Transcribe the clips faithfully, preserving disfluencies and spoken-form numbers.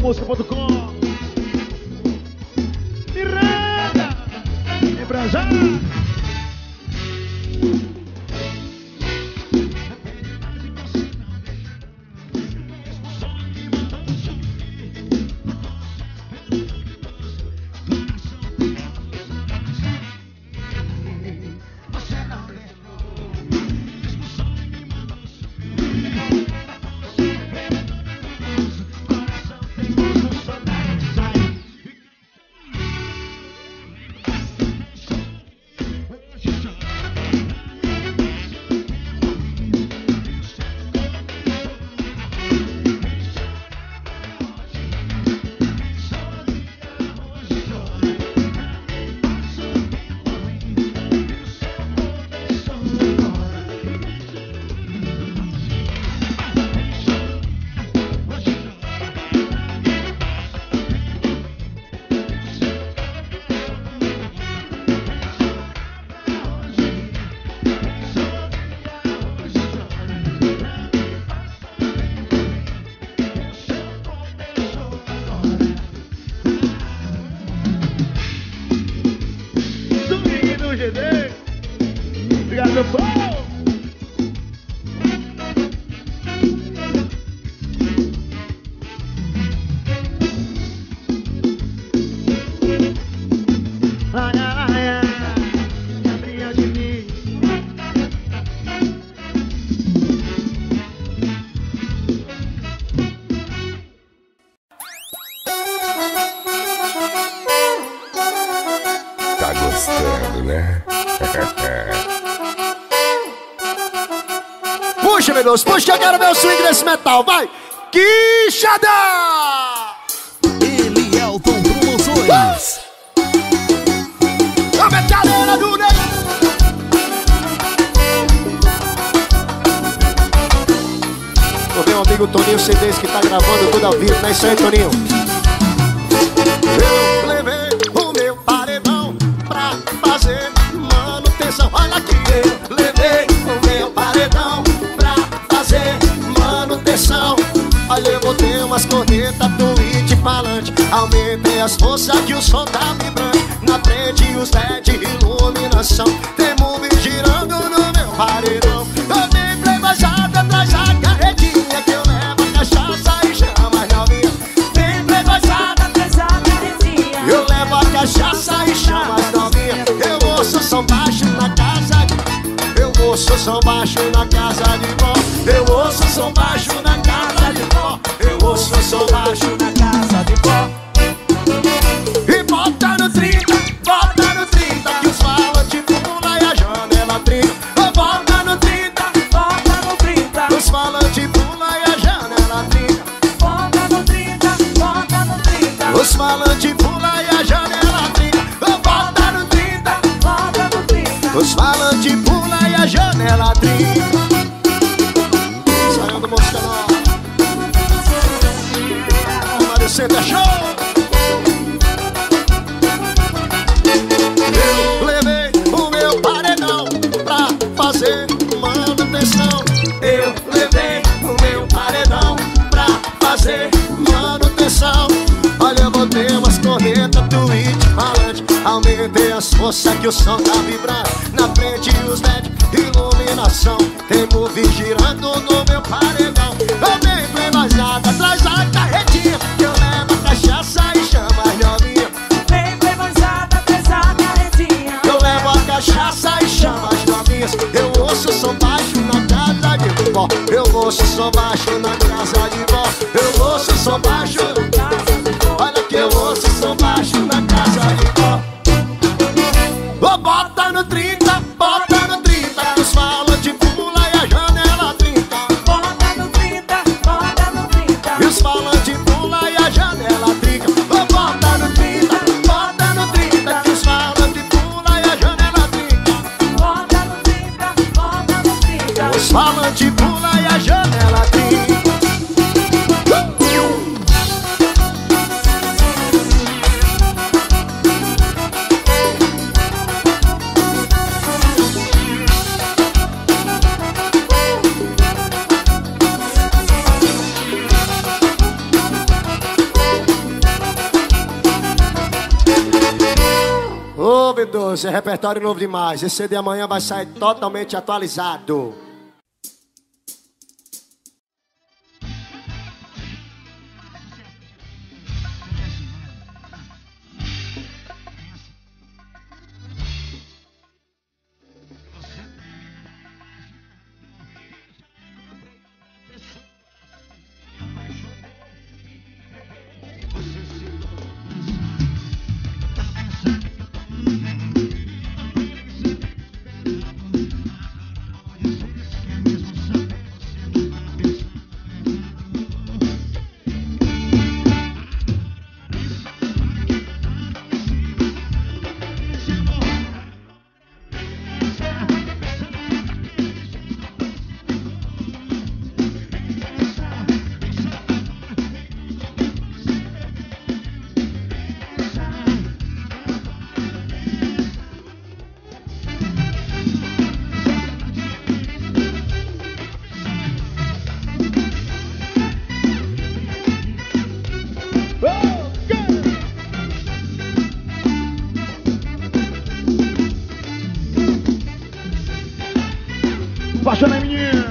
música ponto com. Miranda, vem pra já. Obrigado, meu povo! Ai, ai, ai, Gabriel de mim. Tá gostando, né? Puxa, meu Deus, puxa que eu quero ver o swing desse metal, vai! Quixada! Ele é o Tom Promoções. A metaleira do Ney! Ô, meu amigo Toninho C Ds que tá gravando tudo ao vivo, não é isso aí, Toninho? Eu levei o meu paredão pra fazer manutenção. Olha aqui, eu levei o meu paredão pra fazer manutenção. Olha, eu botei umas cornetas, tweet falante, aumentei as forças que o som tá vibrando. Na frente os L E D, iluminação, tem movie girando no meu paredão. Eu dei play vazada atrás da carretinha, que eu levo a cachaça e chama as novinhas. Tem play vazada atrás da carretinha, eu levo a cachaça e chama as novinhas. Eu ouço som baixo na casa de... Eu ouço som baixo na casa de vó. Eu ouço som baixo na casa de vó. Eu ouço som baixo na casa de vó. E bota no trinta, bota no trinta, que os falantes pula e a janela trinta. Bota no trinta, bota no trinta, os falantes pula e a janela trinta. Bota no trinta, bota no trinta, os falantes pula e a janela trinta. Bota no trinta, bota no trinta, os falantes pula e a janela trinta. Saindo música nova, Mário Center Show. Eu levei o meu paredão pra fazer manutenção. Eu levei o meu paredão pra fazer manutenção. Olha, eu botei umas cornetas, tweet falante, aumentei as forças que o som tá vibrando. Na frente os L E D, iluminação, tem movie girando no meu paredão. Eu dei play vazada atrás da carretinha, que eu levo a cachaça e chama as novinhas. Tem play vazada atrás da carretinha, eu levo a cachaça e chama as novinhas. Eu ouço som baixo na casa de vó. Eu ouço som baixo na casa de vó. Eu ouço som baixo na casa de vó. Olha que eu ouço som baixo na casa de vó. Oh, bota no trinta, bota no trinta, que os falantes pula e a janela trinta. Bota no trinta, bota no trinta, e os falantes pula e a janela trinta. Oh, bota no trinta, bota no trinta, que os falantes pula e a janela trinta. Bota no trinta, bota no trinta, os falantes pula e a janela trinta. doze, é repertório novo demais. Esse C D amanhã vai sair totalmente atualizado. Apaixonei, menino.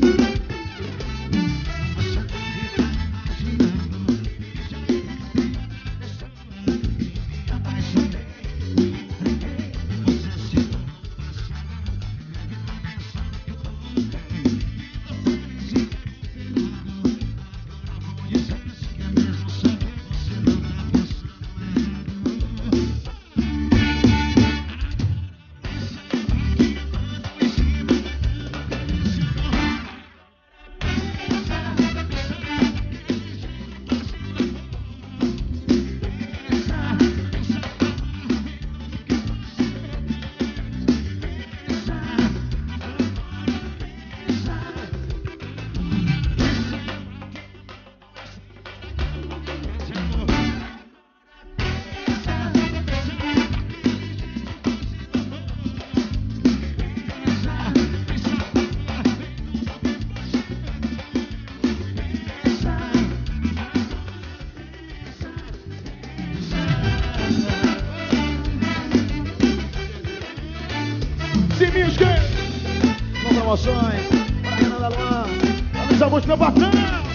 Com promoções para Renan da Luan. Avisa a música, meu patrão.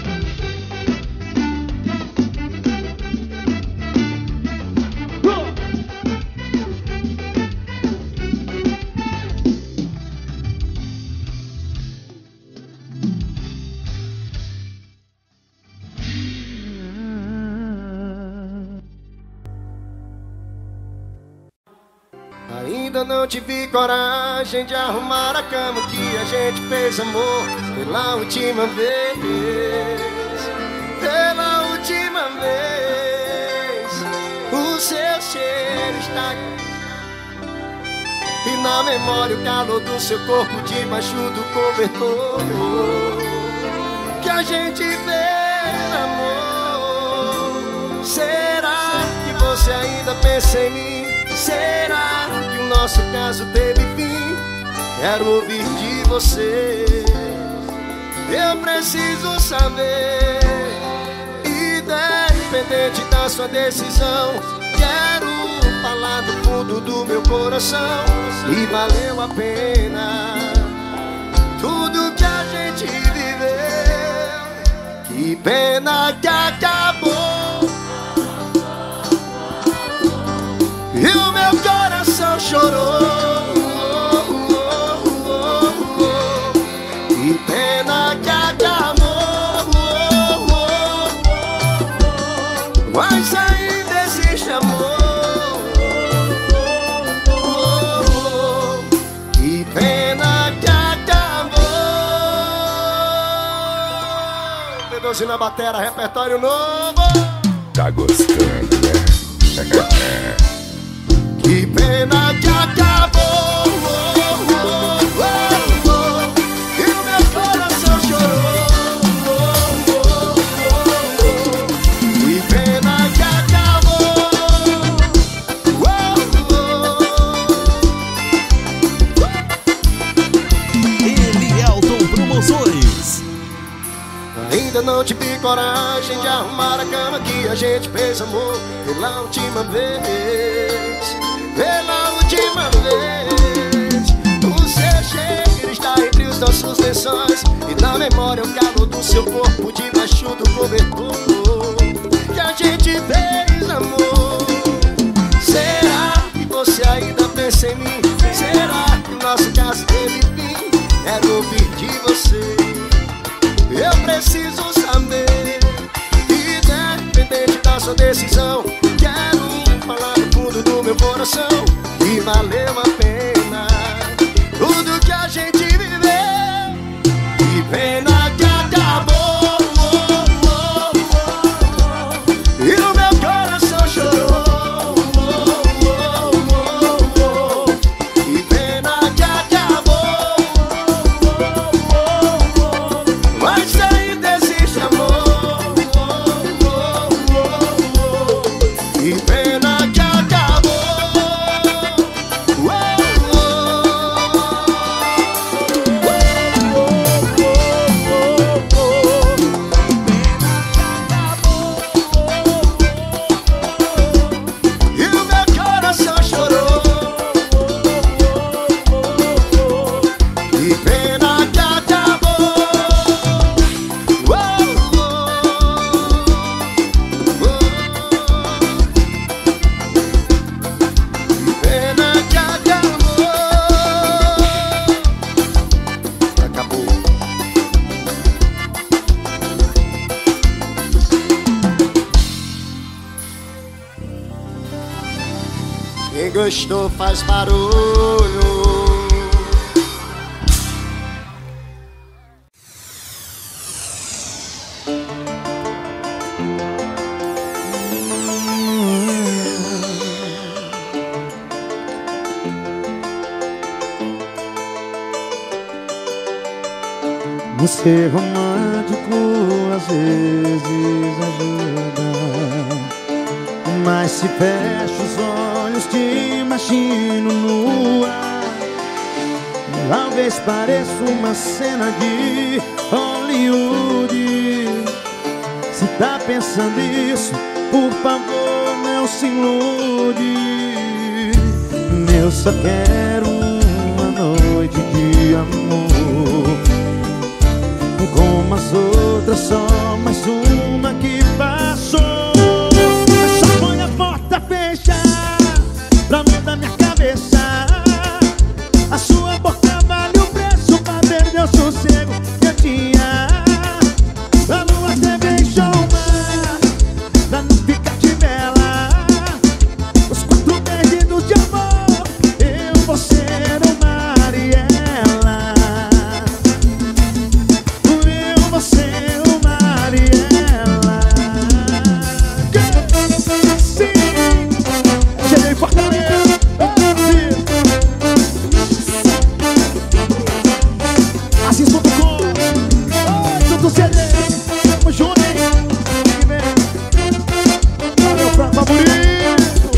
Ainda não tive coragem de arrumar a cama que a gente fez amor pela última vez. Pela última vez, o seu cheiro está e na memória o calor do seu corpo debaixo do cobertor que a gente fez amor. Será que você ainda pensa em mim? Será que o nosso caso teve fim? Quero ouvir de você. Eu preciso saber. Independente da sua decisão, quero falar do fundo do meu coração. E valeu a pena tudo que a gente viveu. Que pena que acabou. E o meu coração chorou. Que pena que acabou. Mas ainda existe amor. Que pena que acabou. P doze na batera, repertório novo. Tá gostando, né? Que pena que acabou. E o meu coração chorou. Que pena que acabou. Elielton Promoções. Ainda não tive coragem de arrumar a cama que a gente fez amor pela última vez. Pela última vez. O seu cheiro está entre os nossos lençóis e na memória o calor do seu corpo debaixo do cobertor que a gente fez amor. Será que você ainda pensa em mim? Será que o nosso caso teve fim? Quero ouvir de você. Eu preciso saber. Independente da sua decisão, quero falar no fundo do meu coração que valeu a pena tudo que a gente viveu. Que pena que acabou. E o meu coração chorou. Que pena que acabou. Mas ainda existe amor. Que pena que acabou. E o meu coração chorou. Que pena que acabou. Que pena que acabou. Acabou. Quem gostou faz barulho. Ser romântico às vezes ajuda, mas se fecho os olhos te imagino nua. Talvez pareça uma cena de Hollywood. Se tá pensando isso, por favor não se ilude. Eu só quero uma noite de amor como as outras, só mais uma que passou. Mas só põe a porta fechar pra mudar minha cabeça. A sua boca vale o preço pra perder o sossego que eu tinha. A lua até beijou o mar pra não ficar de vela. Os quatro perdidos de amor, eu, você, o mar e ela. Você, o mar e ela. Sim, cheguei em Fortaleza. Assis ponto com. Oi, tudo C D. Tamo junto, hein? Valeu pra favorito.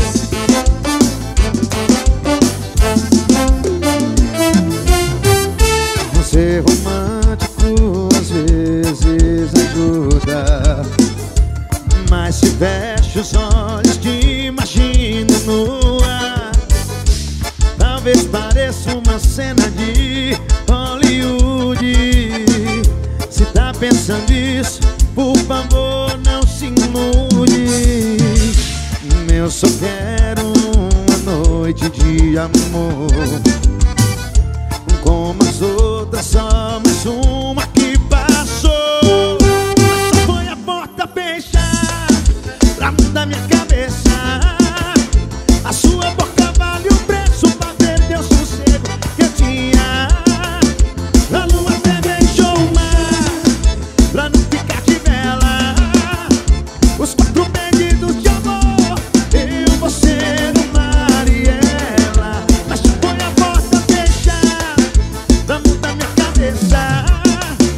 Você romântico às vezes ajuda, mas se fecho os olhos te imagino nua. Talvez pareça uma cena de Hollywood. Se tá pensando isso, por favor não se ilude. Eu só quero uma noite de amor como as outras, só mais uma que passou. Mas só põe a porta fechar pra mudar minha cabeça. A sua boca vale o preço pra perder o sossego que eu tinha. A lua até beijou o mar pra não ficar de vela. Os quatro perdidos de amor, eu, você, o mar e ela. Mas só põe a porta fechar pra mudar minha cabeça.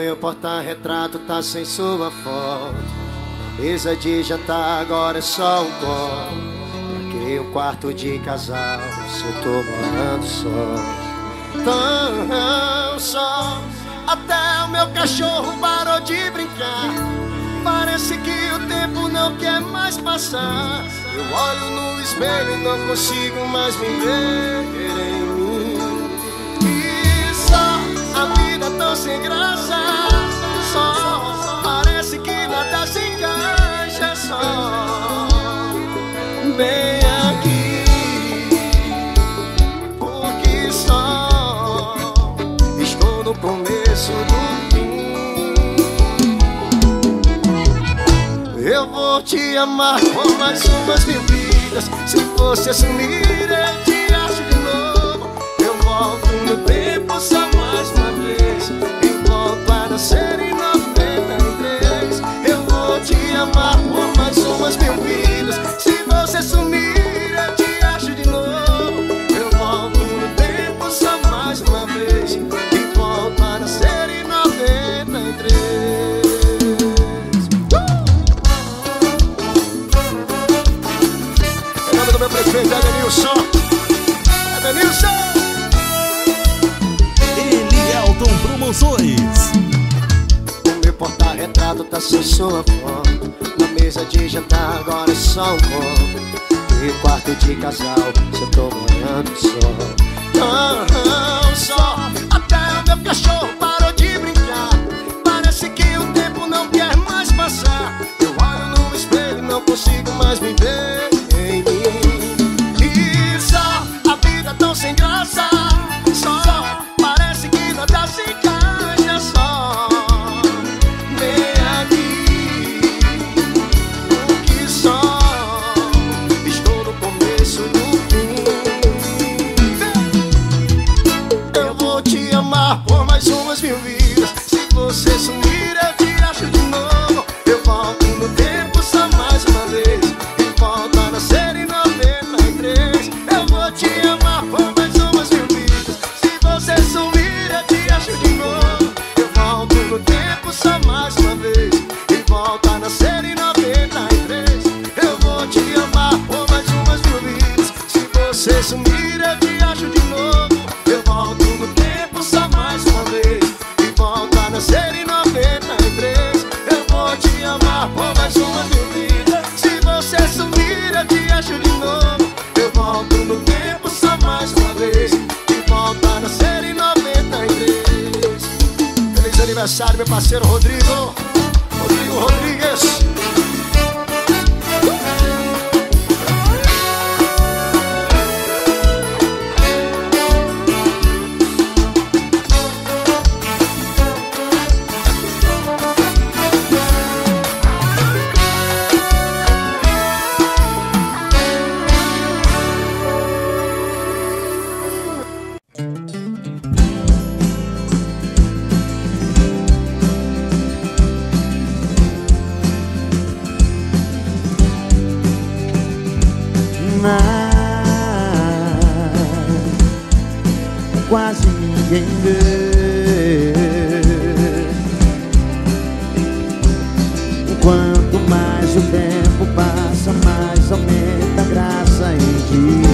meu porta-retrato tá sem sua foto. Mesa de jantar agora é só um copo. Marquei um quarto de casal, se eu tô morando só. Tão só. Até o meu cachorro parou de brincar. Parece que o tempo não quer mais passar. Eu olho no espelho e não consigo mais me ver em mim. E só a vida tão sem graça. Só parece que nada se encaixa. Só bem aqui, porque só estou no começo do fim. Eu vou te amar por mais umas mil vidas. Se fosse assumir, eu te acho de novo. Eu volto no tempo só mais uma vez e volto a nascer em noventa e três. Eu vou te amar por mais umas mil vidas. Se você sumir, eu te acho de novo. Eu volto no tempo só mais uma vez e volto a nascer em noventa e três. Em nome do meu prefeito Edenilson. Edenilson! Elielton Promoções. O meu porta-retrato tá sem sua foto. Na mesa de jantar agora é só um copo. E quarto de casal, se eu tô morando só. Não, só. Até o meu cachorro parou de brincar. Parece que o tempo não quer mais passar. Eu olho no espelho e não consigo mais me ver em mim. E só a vida tão sem graça. Só parece que nada se encaixa. Só bem aqui, porque só estou no começo do fim. Eu vou te amar por mais umas mil vidas. Se você sumir, eu te acho de novo. Eu volto no tempo só mais uma vez e volto a nascer em noventa e três. Eu vou te amar por mais umas mil vidas. Se você sumir, eu te acho de novo. Eu volto no tempo só mais uma vez e volto a nascer em noventa e três. Eu vou te amar por mais umas mil vidas. Se você sumir, eu te acho de novo. Eu volto no tempo só mais uma vez e volto a nascer em noventa e três. Eu vou te amar por mais umas mil vidas. Se você sumir, eu te acho de novo. Eu volto no tempo só mais uma vez e volto a nascer em noventa e três. Feliz aniversário, meu parceiro Rodrigo Rodrigo Rodrigues. Quase ninguém vê. Quanto mais o tempo passa, mais aumenta a graça em ti.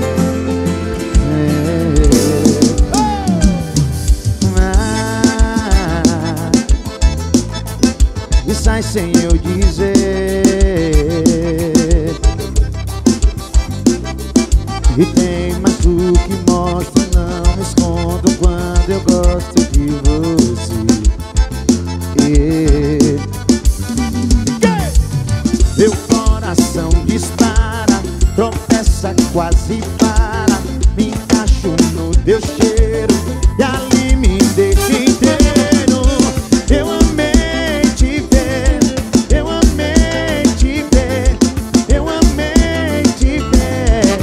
É. Ah, e sai sem eu dizer. E tem mais do que mostra, não escondo quando eu gosto de você. Yeah. Meu coração dispara, tropeça, quase para. Me encaixo no teu cheiro e ali me deixa inteiro. Eu amei te ver, eu amei te ver, eu amei te ver.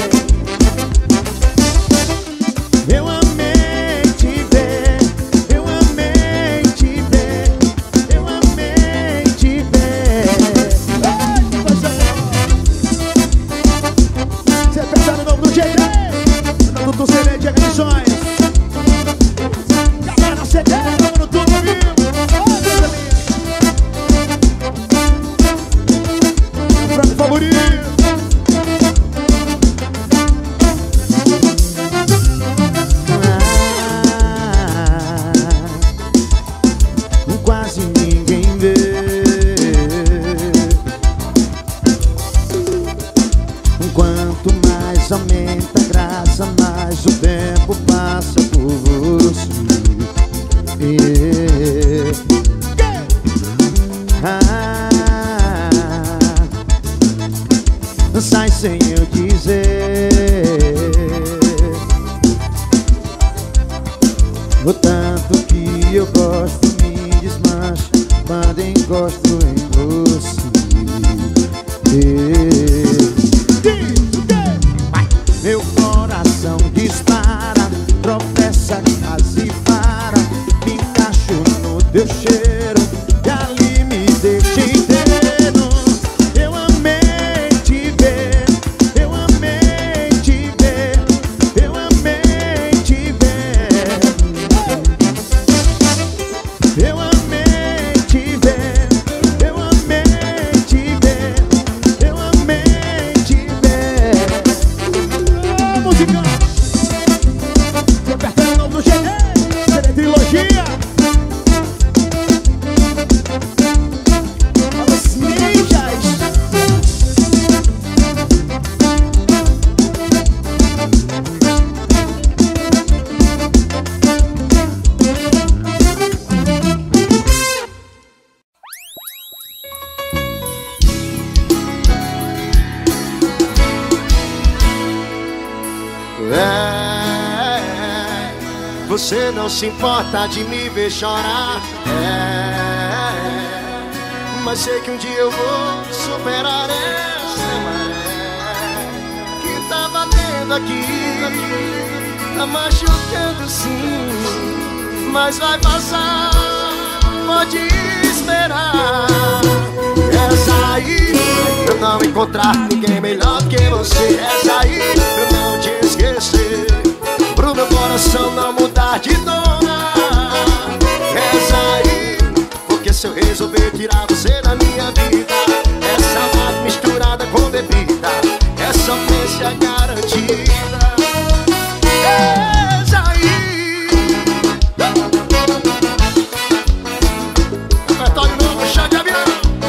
Eu amei te ver, eu amei te ver, eu amei te ver. Você pensa no nome do jeito. aumenta a graça, mas o tempo passa por você. Yeah. Ah, sai sem eu dizer o tanto que eu gosto, me desmancha quando encosto em você. Meu coração dispara, tropeça quase para, me encaixo no teu cheiro e ali me deixa inteiro. Eu amei te ver, eu amei te ver, eu amei te ver. Eu amei te ver, eu amei te ver, eu amei te ver. Ô, música! Repertório novo do G D, G D Trilogia. Olha os ninjas. É, você não se importa de me ver chorar. É, mas sei que um dia eu vou superar essa maré que tá batendo aqui, tá machucando sim, mas vai passar, pode esperar. Essa aí, eu não encontrar ninguém melhor do que você. Essa aí, eu não te esquecer, pro meu coração não mudar de dona. Essa aí, porque se eu resolver tirar você da minha vida, essa mata misturada com bebida, essa ofensa garantida. Essa aí, repertório novo, chá de avião.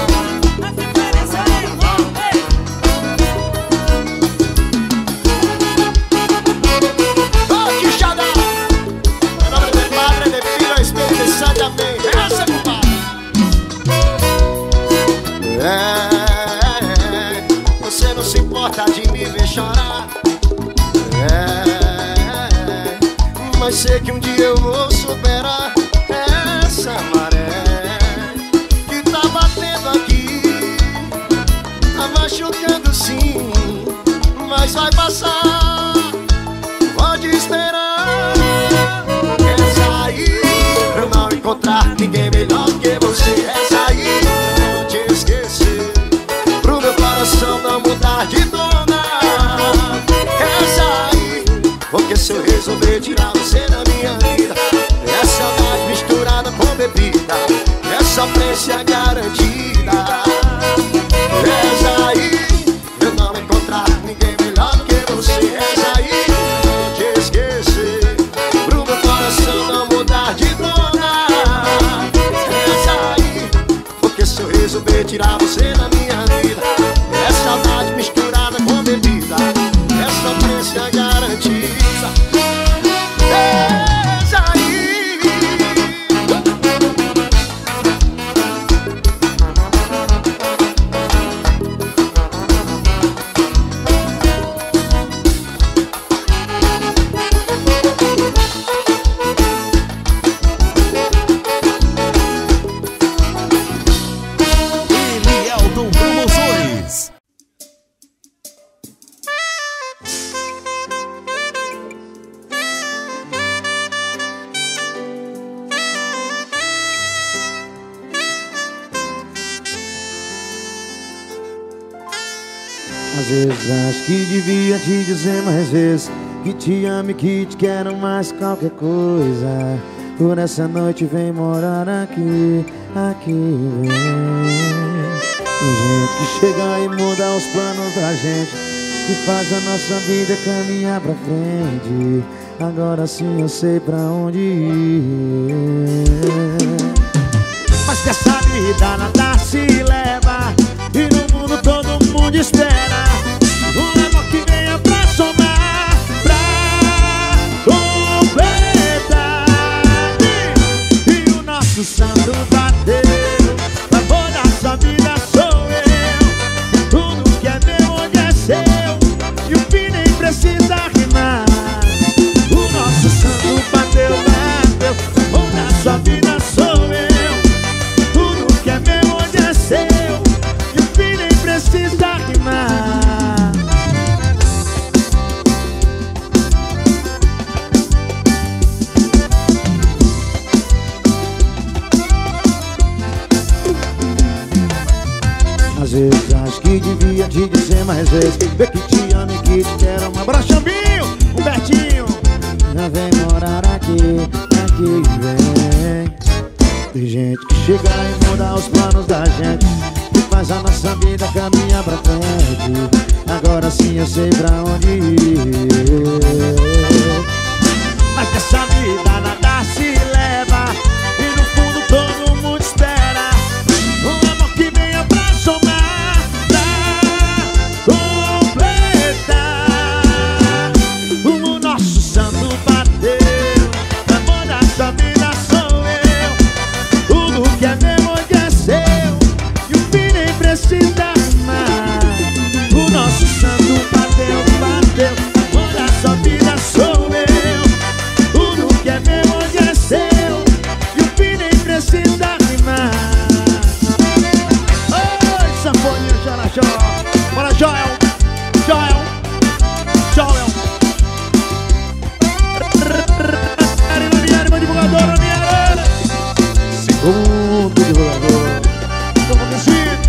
É, você não se importa de me ver chorar. É, mas sei que um dia eu vou superar essa maré que tá batendo aqui, tá machucando sim, mas vai passar, pode esperar. Essa aí, eu não encontrar ninguém melhor do que você. Essa aí, não te esquecer, pro meu coração não mudar de dona. Essa aí, porque se eu resolver tirar você da minha vida, é saudade misturada com bebida, é sofrência garantida. Essa aí, eu não encontrar ninguém melhor do que você. Essa aí, não te esquecer, pro meu coração não mudar de dona. Essa aí, porque se eu resolver tirar você da minha vida, é saudade misturada com bebida, é sofrência garantida. Essa aí, Elielton Promoções. Às vezes acho que devia te dizer mais vezes que te amo e que te quero mais qualquer coisa. Por essa noite vem morar aqui, aqui vem. Tem gente que chega e muda os planos da gente, que faz a nossa vida caminhar pra frente. Agora sim eu sei pra onde ir. Mas dessa vida nada se leva, e no mundo todo mundo espera um amor que venha pra somar. mais vezes. Vê que te amo e que te quero. Um abraço, Xambinho, Humbertinho. Já vem morar aqui, aqui vem. Tem gente que chega e muda os planos da gente, que faz a nossa vida caminhar pra frente. Agora sim eu sei pra onde ir. Mas nessa vida nada se leva, e no fundo todo mundo espera um amor que venha pra somar, pra completar. O nosso santo bateu, o amor da sua vida sou eu. Tudo que é meu hoje é seu, e o fim nem precisa mais. O nosso santo bateu, bateu, o amor da sua vida sou eu. Bora, Joel! Joel! Joel! Ranieri, meu divulgador, Ranieri! Segundo divulgador. Vamos descer.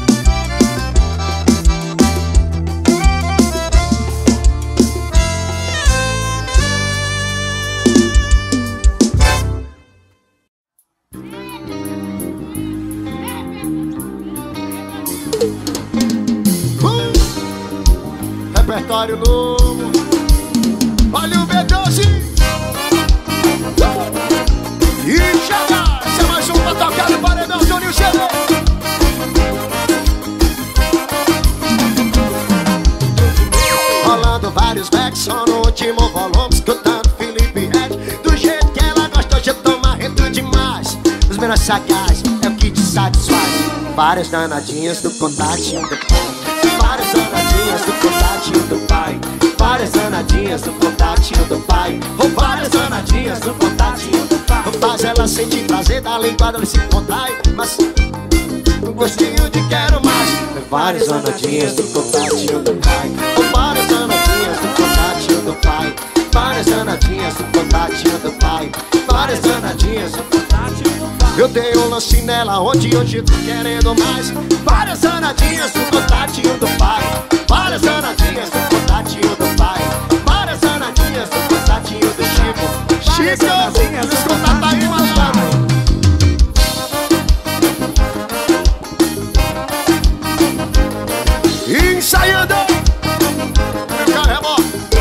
Repertório novo. Olha o B doze. E chega. Esse é mais um pra tocar no paredão, Juninho C D. Rolando vários backs, só no último volume, escutando Felipe Red. Do jeito que ela gosta, hoje eu tô marrendo demais. Os menos sagazes é o que te satisfaz. Várias danadinhas do contatinho do pai. Várias danadinhas do contatinho do pai. Várias danadinhas do contatinho do pai. Ou várias danadinhas do contatinho do pai. Faz ela sentir prazer da língua dele se contrai, mas um gostinho de quero mais. Várias danadinhas do contatinho do pai. Ou várias danadinhas do contatinho do pai. Várias danadinhas do contatinho do pai. Várias danadinhas do contatinho do pai. Eu dei um lance nela onde hoje tô querendo mais. Várias danadinhas do contatinho do pai. Várias danadinhas do contatinho do pai. Várias danadinhas do contatinho do Chico. Chico, danadinhas do contatinho do pai. Ensaiando. Meu carro é bom.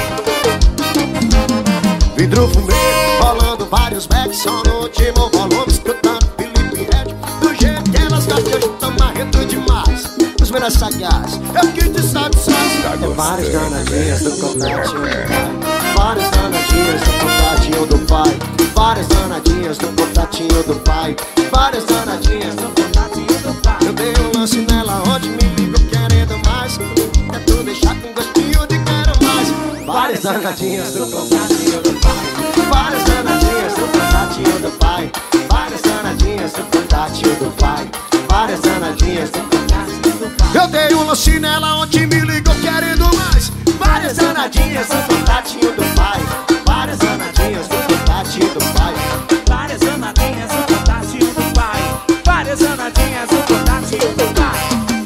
Vidro fumê, rolando vários backs, só no último volume, escutando Felipe Red. Do jeito que elas gostam, hoje tão marrendo demais. Os menos sagazes é o que te satisfaz. É várias danadinhas do contatinho do pai. Várias danadinhas do contatinho do pai. Várias danadinhas do contatinho do pai. Várias danadinhas do contatinho do pai. Eu dei um lance nela onde me ligo querendo mais. É tu deixar com gostinho de quero mais. Várias danadinhas do contatinho do pai. Várias danadinhas do contatinho do pai. Várias danadinhas do contatinho do pai. Várias danadinhas do contatinho do pai. Eu dei um lance nela onde me ligou querendo mais. Várias danadinhas do contatinho do pai. Várias danadinhas do contatinho do pai. Várias danadinhas do contatinho do pai. Várias danadinhas do contatinho do pai.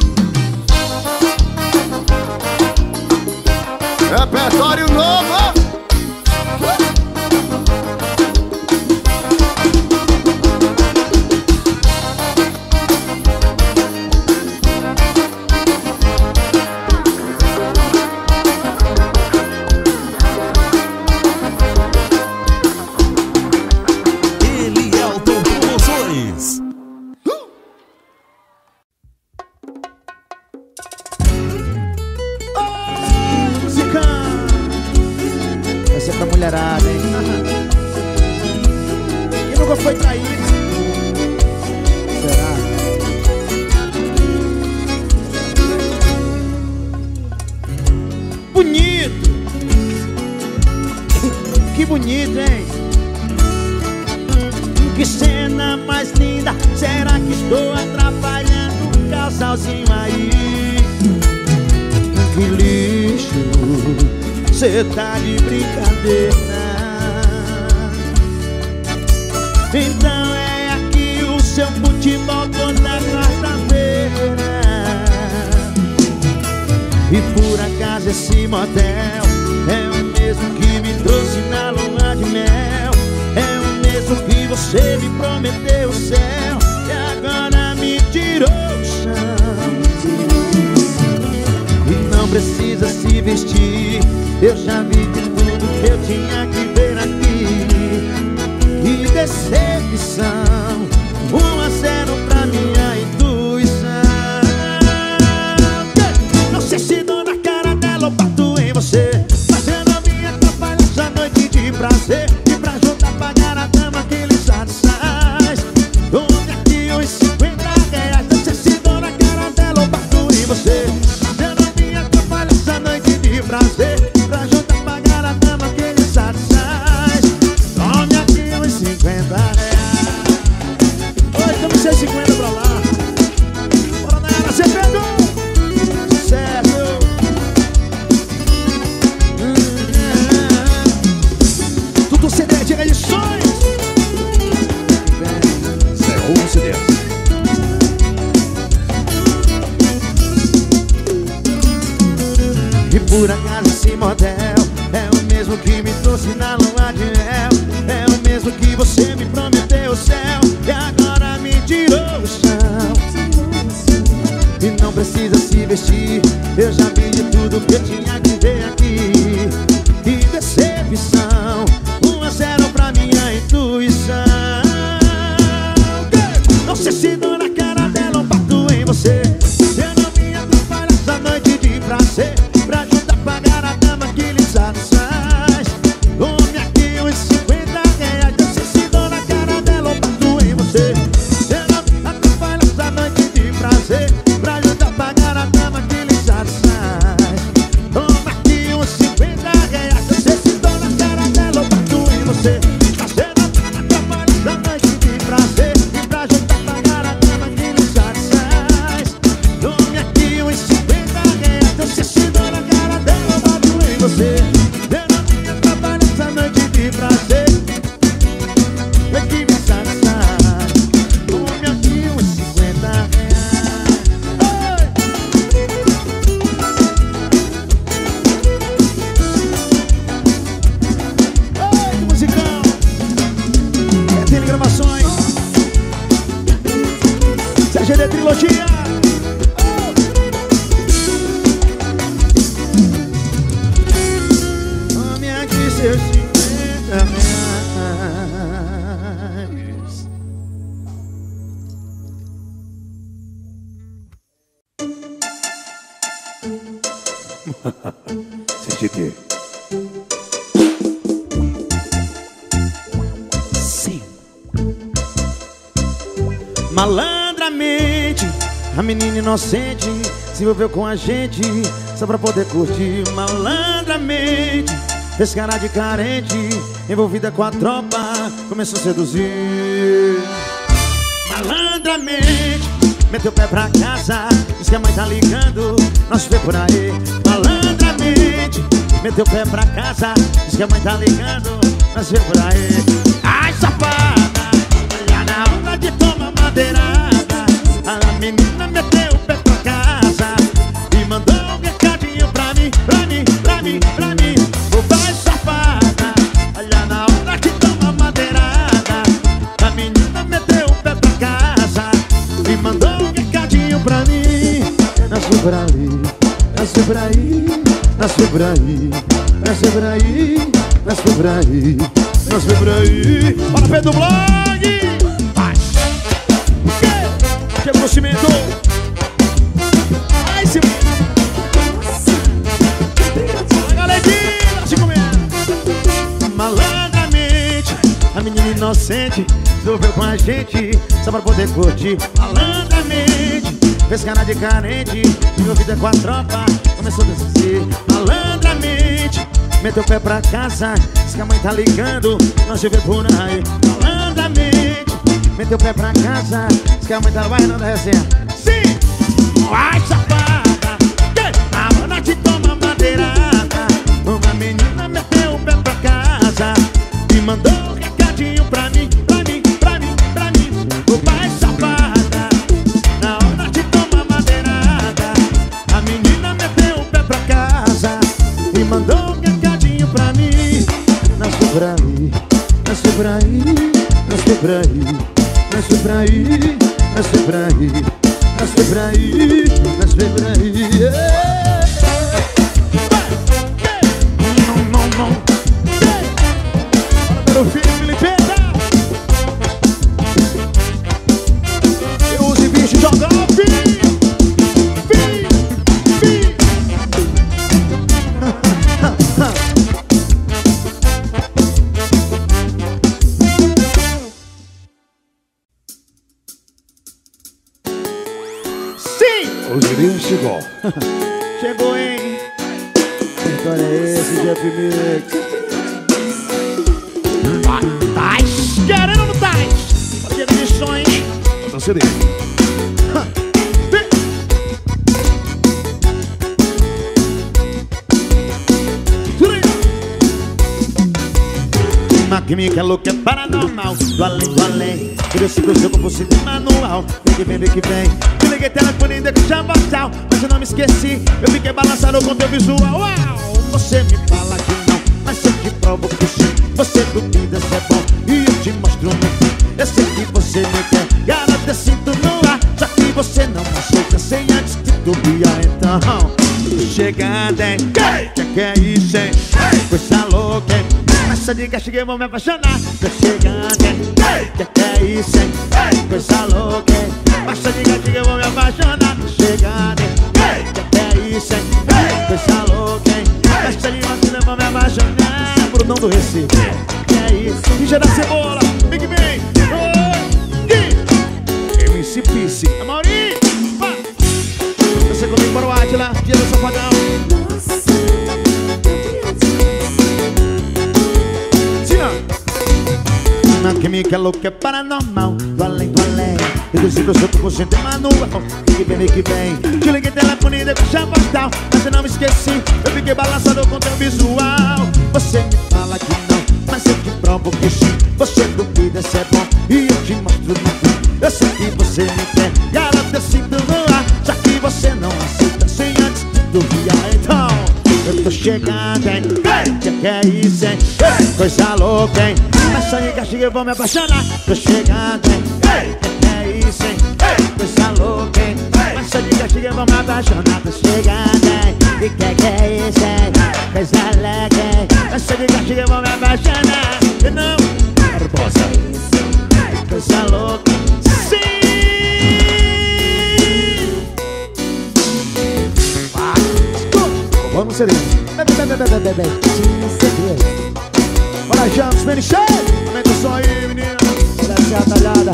Repertório novo. Elielton Promoções. Música. Essa é pra mulherada, hein? Quem nunca foi traído? Será? Bonito! Que bonito, hein? Que cena mais linda. Será que estou atrapalhando um casalzinho aí? Que lixo, cê tá de brincadeira. Então é aqui o seu futebol toda quarta-feira. E por acaso esse motel é o mesmo que me trouxe na lua de mel. É o mesmo que você me prometeu o céu e agora me tirou o chão. E não precisa se vestir, eu já vi de tudo que eu tinha que ver aqui. Que decepção, um a zero pra minha intuição. Não sei se dou na cara dela ou bato em você, fazendo a minha atrapalha essa noite de prazer. E pra juntar pagar a dama que lhe satisfaz, tome aqui uns cinquenta reais. Não sei se dou na cara dela ou bato em você, fazendo a minha atrapalha essa noite de prazer. E pra juntar pagar a dama que lhe satisfaz, tome aqui uns cinquenta reais. Oi, tome seus cinquenta pra lá. Bora nela, você pegou. Sucesso. Tudo C D de edições. Zero C D. E por acaso esse motel é o mesmo que me trouxe na lua de mel. É o mesmo que você me prometeu o céu e agora me tirou o chão. E não precisa se vestir, eu já vi de tudo que eu tinha que ver aqui. Que decepção, um a zero pra minha intuição. Não sei se dou na cara dela ou bato em você, eu não me atrapalho essa noite de prazer. Pra juntar pagar a dama que lhe satisfaz, tome aqui uns cinquenta reais. Não sei se dou na cara dela ou bato em você, eu não me atrapalho essa noite de prazer. Pra juntar pagar a dama que lhe satisfaz, toma aqui uns cinquenta reais. Não sei se dou na cara dela ou bato em você, fazendo a atrapalha essa noite de prazer. E pra juntar pagar a dama que lhe satisfaz, tome aqui uns cinquenta reais. Não sei se dou na cara dela ou bato em você, eu não me atrapalho essa noite de prazer. É que me satisfaz, tome aqui uns cinquenta reais. Oi, que musicão. É Tele Gravações, C G D Trilogia. Tome aqui seus cinquenta reais. Sente que Sim. Malandramente, a menina inocente se envolveu com a gente só pra poder curtir. Malandramente, fez cara de carente, envolvida com a tropa, começou a seduzir. Malandramente, meteu o pé pra casa, diz que a mãe tá ligando, nós vê por aí. Malandramente, meteu o pé pra casa, diz que a mãe tá ligando, nós vê por aí. Ai, safada, olha na hora de tomar madeirada, a menina meteu o pé pra casa e mandou um recadinho pra mim, pra mim, pra mim, pra mim. Ô vai, safada, olha na hora de tomar madeirada, a menina meteu o pé pra casa e mandou um recadinho pra mim. Nasceu por ali, nasceu por aí, nasceu por aí, nasceu por aí, nasceu por aí, nasceu por aí. Bora, Pedro Blog! Vai! Chegou o cimento! Vai, cimento! A galerinha se comendo! Malandramente, a menina inocente se envolveu com a gente só pra poder curtir. Malandramente, fez cara de carente, envolvida com a tropa, começou a descer. Malandramente, meteu o pé pra casa, diz que a mãe tá ligando, nós te vê por aí. Malandramente, meteu o pé pra casa, diz que a mãe tá bailando a resenha. Sim! Vai, safada, na hora de tomar madeirada, uma menina meteu o pé pra casa e mandou um recadinho pra mim, pra mim, pra mim, pra mim. O pai, safada, na hora de tomar madeirada, a menina meteu o pé pra pra aí, nasce pra aí, nasce pra aí, nasce pra aí, nasce pra aí, nasce pra aí, nasce pra aí, yeah. Não, não, não. Bora, meu filho, Felipe. Eu use bicho, joga o filho. Filho, filho. O Zirinho chegou. Chegou, hein? Que história é esse, Jeff Mix? Tais, querendo ou não tais? Fazia missões. Então seria. Uma química louca é paranormal, do além, do além. Por isso que eu jogo por cima do manual. Vem que vem, vem que vem. Eu liguei telefone ainda que chama tal, mas eu não me esqueci. Eu fiquei balançado com teu visual. Uau! Você me fala que não, mas eu te provo que sim. Você duvida se é bom e eu te mostro no fim. Eu sei que você me quer, garota, eu sinto no ar. Só que você não aceita sem antes te duvidar. Então, tô chegando, hein? Que que é isso, hein? Coisa louca, hein? Essa dica cheguei, vou me apaixonar. Tô chegando, hein? Que que é isso, hein? Coisa louca, hein? Essa dica cheguei, vou me apaixonar. Tô chegando, hein? Que que é isso, hein? Coisa louca, hein? Essa dica cheguei, vou me apaixonar. Brunão do Recife. Que é isso? Ninja da Cebola, Big Bang. M C Pice, é Maurinho. Você comigo para o Atila, dia do Safadão. Uma química louca é paranormal, do além, do além. Eu disse que eu sou por cento manual. Que vem, que vem. Te liguei telefone e deixa postal, mas eu não me esqueci. Eu fiquei balançado com teu visual. Você me fala que não, mas eu te provo que sim. Você duvida se é bom e eu te mostro no fim. Eu sei que você me quer, garota, eu sinto no ar. Só que você não aceita sem antes te duvidar. Então eu tô chegando, hein? Que que é isso, hein? Coisa louca, hein? Essa dica chega, eu vou me apaixonar. Tô chegando, hein? Que que é isso, hein? Coisa louca, hein? Essa dica chega, eu vou me apaixonar. Tô chegando, hein? Que que que é isso, hein? Coisa louca, hein? Essa dica chega, eu vou me apaixonar. E não, Barbosa. Coisa louca, sim! Vamos, Serinho. Bem, bem, bem, bem, bem, bem. Bora, Jams, vem cheio. Aumenta o som aí, menino. Olha essa atalhada.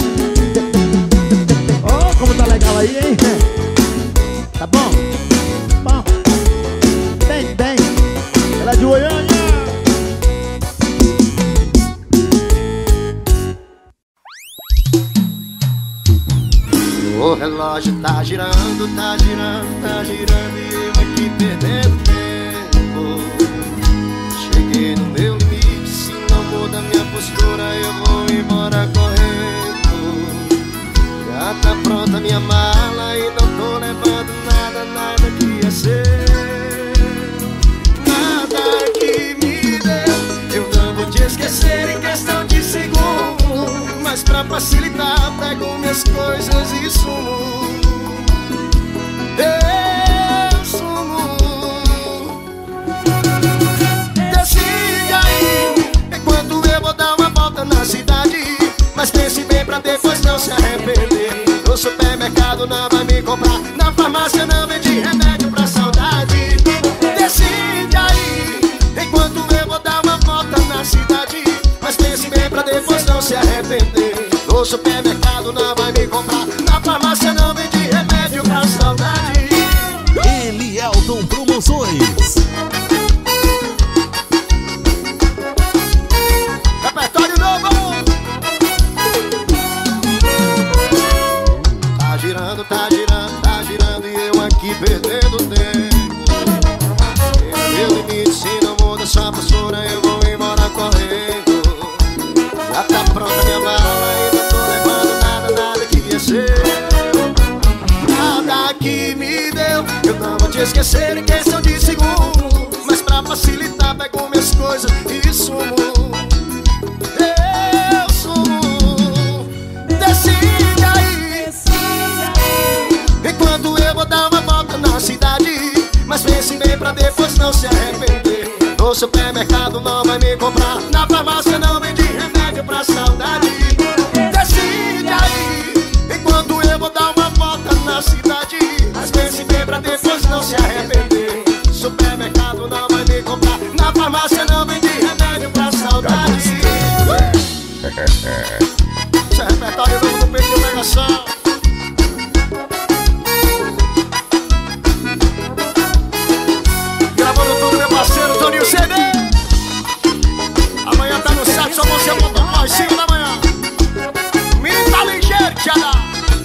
Oh, como tá legal aí, hein? Tá bom? Bom. Bem, bem. Ela é de Goiânia. O relógio tá girando, tá girando, tá girando e eu aqui perdendo tempo. Cheguei no meu limite, se não muda minha postura eu vou embora correndo. Já tá pronta minha mala e não tô levando nada, nada que ia ser. Nada que me deu, eu não vou te esquecer em questão de segundos. Mas pra facilitar, pego minhas coisas e sumo. Eu sumo. Decide aí, enquanto eu vou dar uma volta na cidade. Mas pense bem pra depois não se arrepender. No supermercado não vai me comprar, na farmácia não vende remédio pra saudade. Decide aí, enquanto eu vou dar uma volta na cidade. Mas pense bem pra depois não se arrepender. No supermercado não vai me comprar, na farmácia não vende remédio pra saudade. Elielton Promoções. Repertório novo. Tá girando, tá girando, tá girando e eu aqui perdendo tempo. Meu limite, se não muda sua postura eu vou embora correndo. Já tá pronta minha mala e não tô levando nada, nada que ia ser. Nada que me deu, eu não vou te esquecer em questão de segundos. Mas pra facilitar pego minhas coisas e sumo. No supermercado não vai me comprar, na farmácia não vende remédio pra saudade. Decide aí, enquanto eu vou dar uma volta na cidade. Às vezes vem pra depois não se arrepender. Supermercado não vai me comprar, na farmácia não vende remédio pra saudade. Esse é repertório novo do peito de pegação. Gravando tudo, meu parceiro Toninho C D. Amanhã tá no site, só você botar nós, cinco da manhã. Menino tá ligeiro, já dá.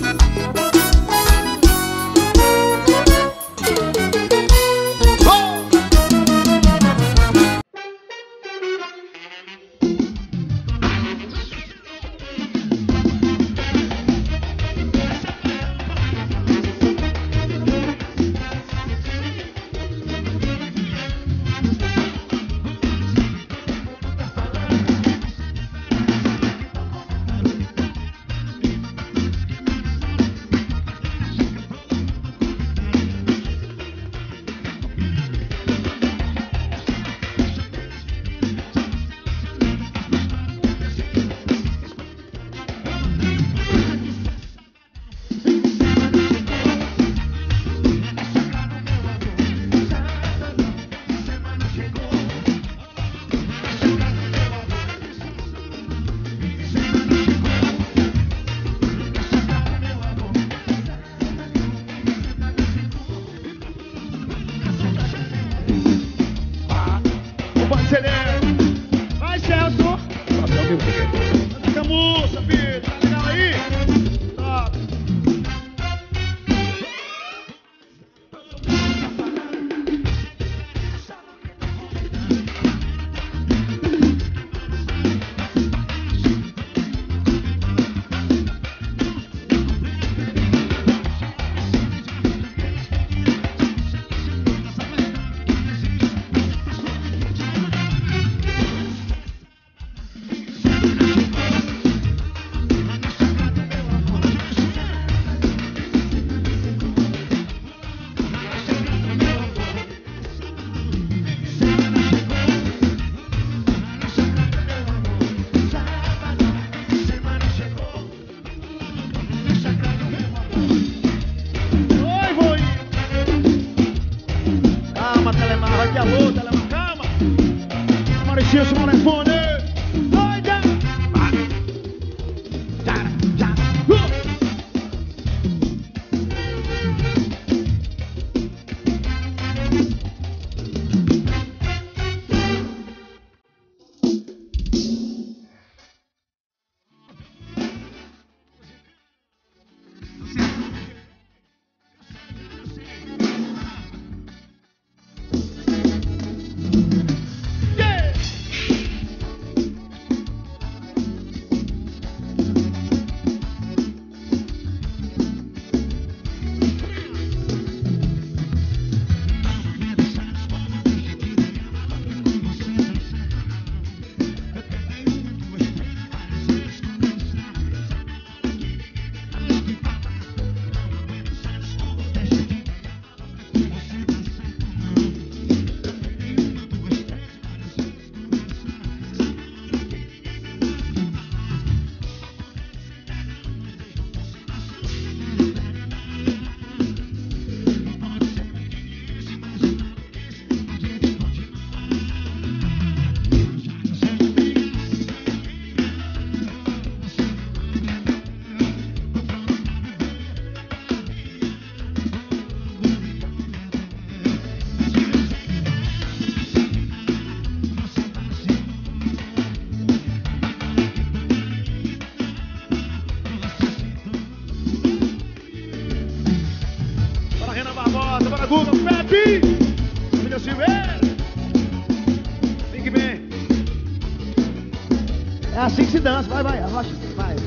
É assim que se dança, vai, vai, arrocha, vai.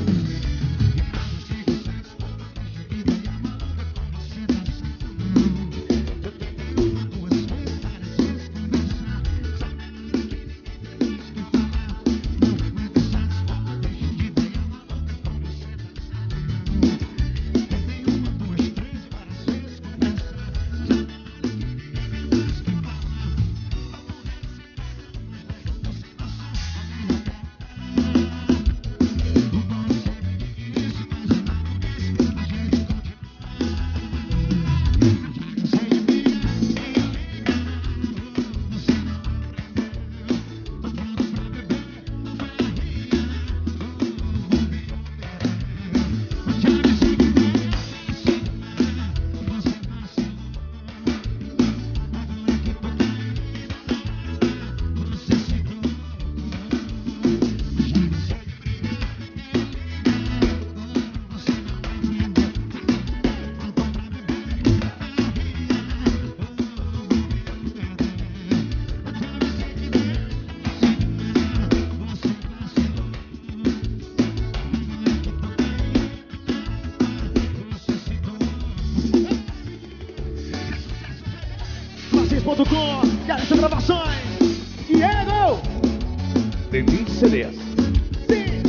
ponto com, Galeria Gravações. Diego! Denise C Ds. Sim!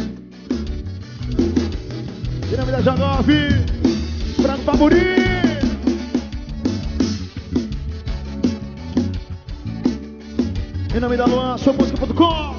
Dinamida Janoff, Franco Paburi. Em nome da Luan, sua música ponto com.